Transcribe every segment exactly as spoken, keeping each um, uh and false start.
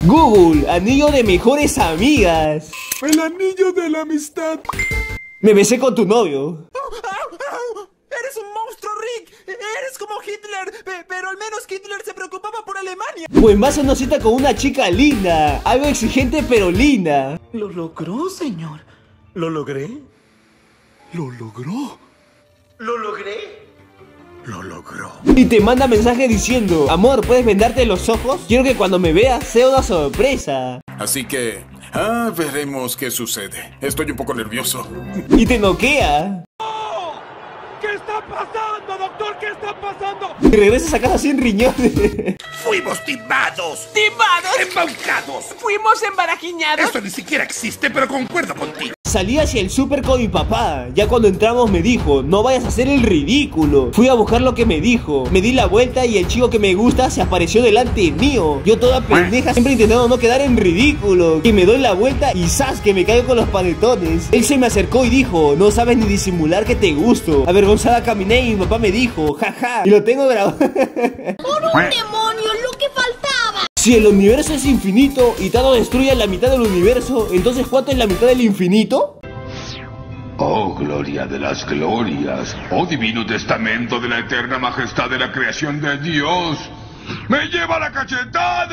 Google, anillo de mejores amigas. El anillo de la amistad. Me besé con tu novio. ¡Eres un monstruo, Rick! ¡Eres como Hitler! Pe- Pero al menos Hitler se preocupaba por Alemania. Pues vas a una cita con una chica linda. Algo exigente pero linda. Lo logró, señor. ¿Lo logré? ¿Lo logró? ¿Lo logré? Lo logró. Y te manda mensaje diciendo: amor, ¿puedes vendarte los ojos? Quiero que cuando me veas sea una sorpresa. Así que, ah, veremos qué sucede. Estoy un poco nervioso. Y te noquea. ¿Qué está pasando, doctor? ¿Qué está pasando? Y regresas a casa sin riñones. Fuimos timados. ¿Timados? Embaucados. ¿Fuimos embarajiñados? Esto ni siquiera existe, pero concuerdo contigo. Salí hacia el súper con mi papá. Ya cuando entramos me dijo: no vayas a hacer el ridículo. Fui a buscar lo que me dijo. Me di la vuelta y el chico que me gusta se apareció delante mío. Yo toda pendeja, siempre intentando no quedar en ridículo. Y me doy la vuelta y ¡zas! Que me caigo con los panetones. Él se me acercó y dijo: no sabes ni disimular que te gusto. Avergonzada caminé y mi papá me dijo: jaja. Y lo tengo grabado. ¡Por un demonio, lo que faltaba! Si el universo es infinito y Thanos destruye la mitad del universo, entonces ¿cuánto es la mitad del infinito? Oh, gloria de las glorias, oh divino testamento de la eterna majestad de la creación de Dios, ¡me lleva la cachetada!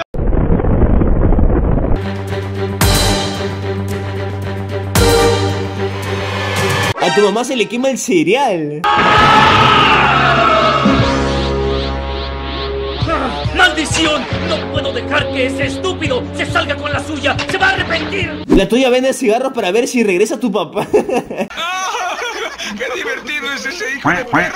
A tu mamá se le quema el cereal. ¡Maldición! ¡No puedo dejar que ese estúpido se salga con la suya! ¡Se va a arrepentir! La tuya vende cigarros para ver si regresa tu papá. ¡Qué divertido es ese hijo de perra!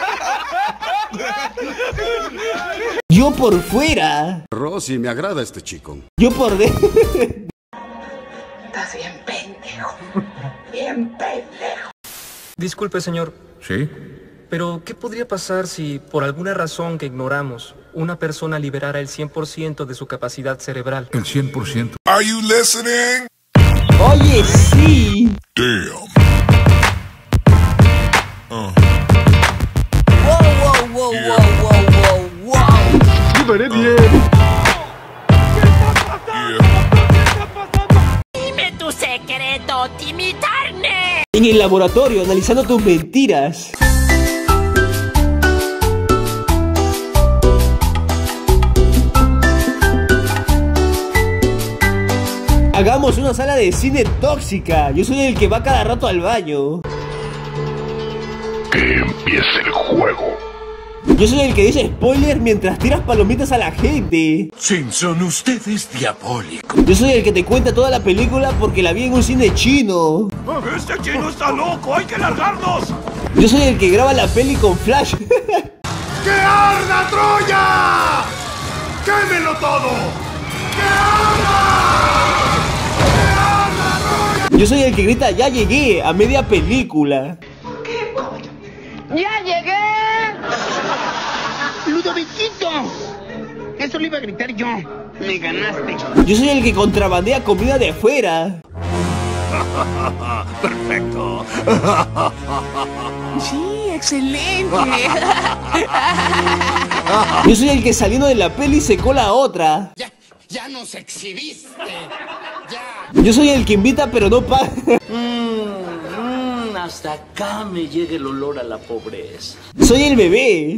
Yo por fuera. Rosy, me agrada este chico. Yo por dentro. Estás bien pendejo. Bien pendejo. Disculpe, señor. ¿Sí? Pero, ¿qué podría pasar si, por alguna razón que ignoramos, una persona liberara el cien por ciento de su capacidad cerebral? El cien por ciento. Are you listening? Oye, sí. Damn. Wow, wow, wow, Yeah. wow, wow, wow, wow. Liberé bien. Dime tu secreto, Timitarne. En el laboratorio, analizando tus mentiras. Hagamos una sala de cine tóxica. Yo soy el que va cada rato al baño. Que empiece el juego. Yo soy el que dice spoiler mientras tiras palomitas a la gente. Simpson, usted es diabólico. Yo soy el que te cuenta toda la película porque la vi en un cine chino. ¡Este chino está loco! ¡Hay que largarnos! Yo soy el que graba la peli con flash. ¡Que arda Troya! ¡Quémelo todo! ¡Que arda! Yo soy el que grita: ya llegué, a media película. ¡Ya llegué! ¡Ludoviquito! Eso lo iba a gritar yo. Me ganaste. Yo soy el que contrabandea comida de afuera. ¡Perfecto! Sí, excelente. Yo soy el que saliendo de la peli se cola a otra. Ya, ya nos exhibiste. Ya. Yo soy el que invita pero no paga. Mm, mm, hasta acá me llega el olor a la pobreza. Soy el bebé.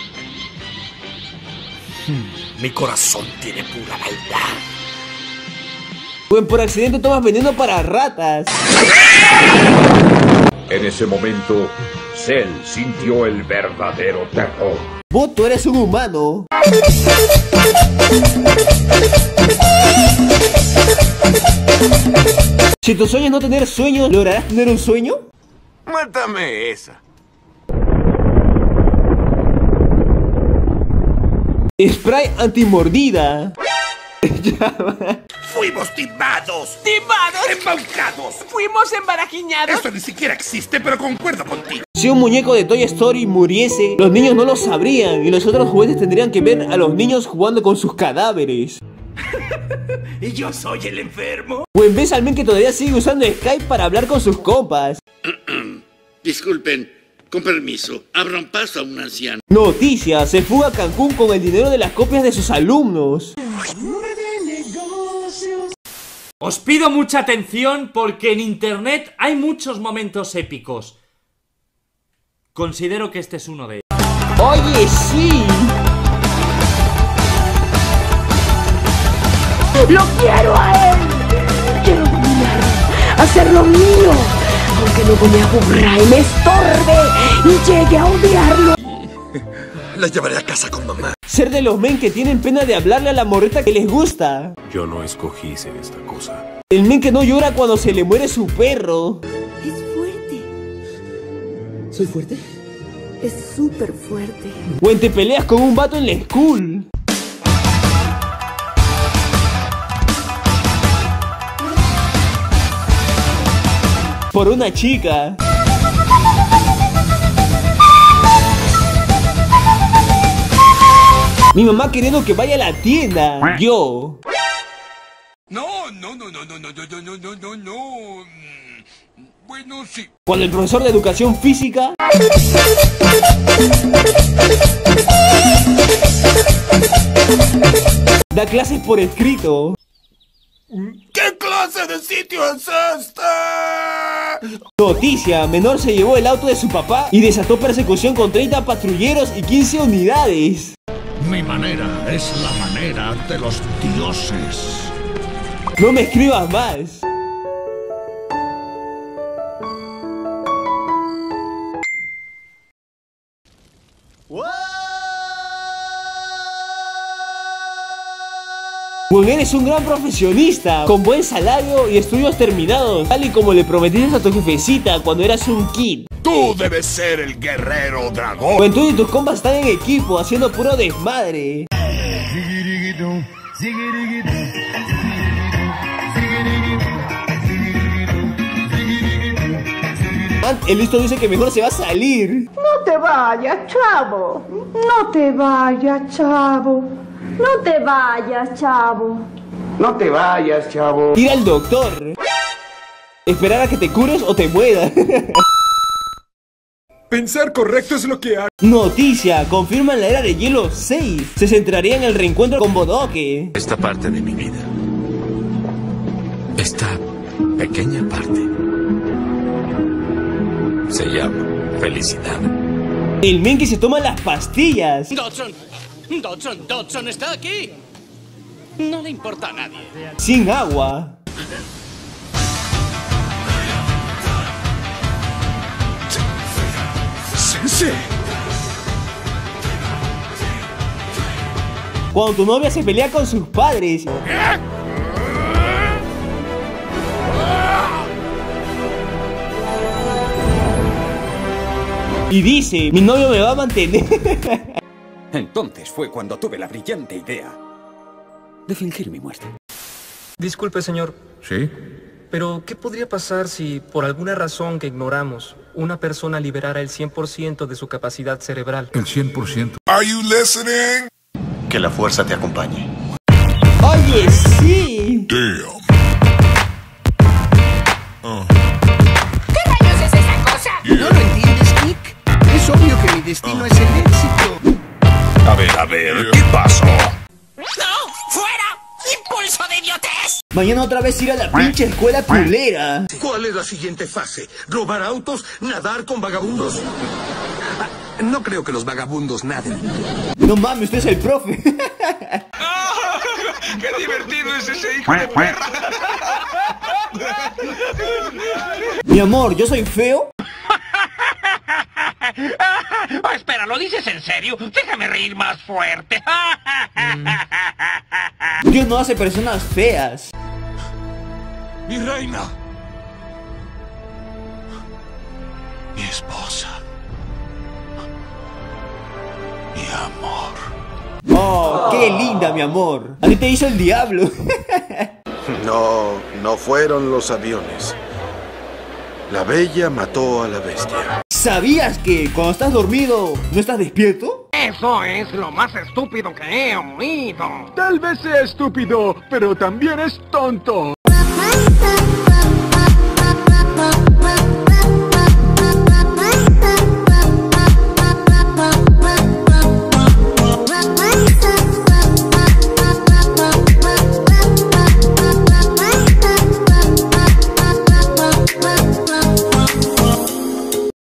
Mi corazón tiene pura maldad. Pues por accidente tomas veneno para ratas. En ese momento, Cell sintió el verdadero terror. Vos, tú eres un humano. Si tu sueño es no tener sueños, ¿lograrás tener un sueño? Mátame esa. Spray antimordida. ¡Fuimos timados! ¿Timados? ¡Embaucados! ¿Fuimos embarajiñados? Esto ni siquiera existe, pero concuerdo contigo. Si un muñeco de Toy Story muriese, los niños no lo sabrían y los otros juguetes tendrían que ver a los niños jugando con sus cadáveres. ¿Y yo soy el enfermo? O en vez al men que todavía sigue usando Skype para hablar con sus compas. Disculpen, con permiso, abran paso a un anciano. Noticias, se fuga a Cancún con el dinero de las copias de sus alumnos. Os pido mucha atención porque en internet hay muchos momentos épicos. Considero que este es uno de ellos. ¡Oye, sí! ¡Lo quiero a él! Quiero dominarlo, hacerlo mío, aunque luego me aburra y me estorbe y llegue a odiarlo. La llevaré a casa con mamá. Ser de los men que tienen pena de hablarle a la morreta que les gusta. Yo no escogí ser esta cosa. El men que no llora cuando se le muere su perro. Es fuerte. ¿Soy fuerte? Es súper fuerte. O en te peleas con un vato en la school. Por una chica. Mi mamá queriendo que vaya a la tienda. Yo. No, no, no, no, no, no, no, no, no, no, no. Bueno, sí. Cuando el profesor de educación física da clases por escrito. ¿Qué clase de sitio es este? Noticia, menor se llevó el auto de su papá y desató persecución con treinta patrulleros y quince unidades. Mi manera es la manera de los dioses. No me escribas más. Pues eres un gran profesionista, con buen salario y estudios terminados, tal y como le prometiste a tu jefecita cuando eras un kid. Tú debes ser el guerrero dragón. Pues tú y tus compas están en equipo, haciendo puro desmadre. El listo dice que mejor se va a salir. No te vayas, chavo. No te vayas, chavo. No te vayas, chavo. No te vayas, chavo. Ir al doctor. Esperar a que te cures o te mueras. Pensar correcto es lo que hago. Noticia, confirman la era de hielo seis. Se centraría en el reencuentro con Bodoque. Esta parte de mi vida. Esta pequeña parte. Se llama felicidad. El men que se toma las pastillas. Dodson, Dodson, Dodson está aquí. No le importa a nadie. Sin agua. Sensei. Cuando tu novia se pelea con sus padres. Y dice, mi novio me va a mantener. Entonces fue cuando tuve la brillante idea de fingir mi muerte. Disculpe, señor. ¿Sí? Pero, ¿qué podría pasar si, por alguna razón que ignoramos, una persona liberara el cien por ciento de su capacidad cerebral? El cien por ciento. Are you listening? Que la fuerza te acompañe. Oye, sí. Damn. Uh. ¿Qué rayos es esa cosa? ¿No lo entiendes, Nick? Es obvio que mi destino es el éxito. A ver, a ver, ¿qué pasó? ¡No! ¡Fuera! ¡Impulso de idiotez! Mañana otra vez ir a la pinche escuela culera. ¿Cuál es la siguiente fase? ¿Robar autos? ¿Nadar con vagabundos? Ah, no creo que los vagabundos naden. No mames, usted es el profe. ¡Qué divertido es ese hijo de perra! Mi amor, ¿yo soy feo? Oh, espera, ¿lo dices en serio? Déjame reír más fuerte. Dios no hace personas feas. Mi reina. Mi esposa. Mi amor. Oh, qué linda, mi amor. A ti te hizo el diablo. No, no fueron los aviones. La bella mató a la bestia. ¿Sabías que cuando estás dormido no estás despierto? Eso es lo más estúpido que he oído. Tal vez sea estúpido, pero también es tonto.